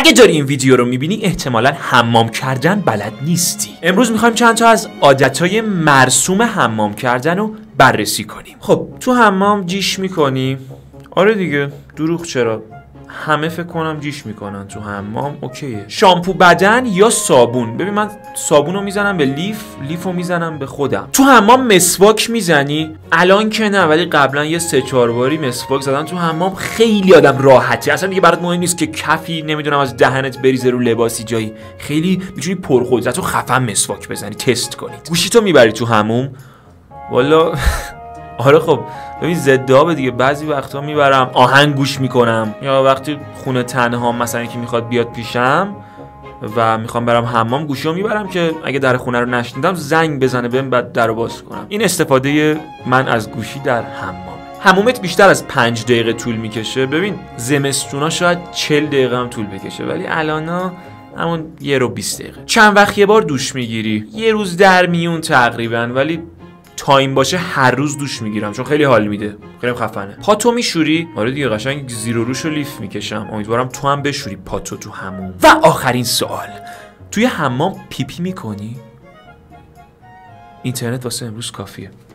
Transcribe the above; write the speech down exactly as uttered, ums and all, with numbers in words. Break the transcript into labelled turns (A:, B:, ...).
A: اگه داری این ویدیو رو میبینی احتمالاً حمام کردن بلد نیستی. امروز میخوایم چند تا از عادتهای مرسوم حمام کردن رو بررسی کنیم. خب تو حمام جیش میکنی؟ آره دیگه، دروغ چرا؟ همه فکر کنم جیش میکنن تو حمام. اوکیه. شامپو بدن یا صابون؟ ببین من صابون رو میزنم به لیف، لیف رو میزنم به خودم. تو حمام مسواک میزنی؟ الان که نه، ولی قبلا یه سه چهار باری مسواک زدن تو حمام. خیلی آدم راحته، اصلا دیگه برات مهم نیست که کفی نمیدونم از دهنت بریزه رو لباسی جایی. خیلی میتونی پرقدرت و خفن مسواک بزنی. تست کنید. گوشیتو میبری تو حموم؟ والا آره خب ببین ضد آب دیگه. بعضی وقتا میبرم آهنگ گوش میکنم، یا وقتی خونه تنها مثلا یکی میخواد بیاد پیشم و میخوام برم حمام گوشیو میبرم که اگه در خونه رو نشنیدم زنگ بزنه بهم بعد درو باز کنم. این استفاده من از گوشی در حمام. حمومت بیشتر از پنج دقیقه طول میکشه. ببین زمستونا شاید چهل دقیقه هم طول بکشه، ولی الانا همون یه رو بیست دقیقه. چند وقت یه بار دوش میگیری؟ یه روز در میون تقریبا، ولی تایم باشه هر روز دوش میگیرم چون خیلی حال میده، خیلی خفنه. پاتو میشوری؟ آره دیگه، قشنگ زیر و روشو لیف میکشم. امیدوارم تو هم بشوری پاتو تو حموم. و آخرین سوال، توی حمام پیپی میکنی؟ اینترنت واسه امروز کافیه.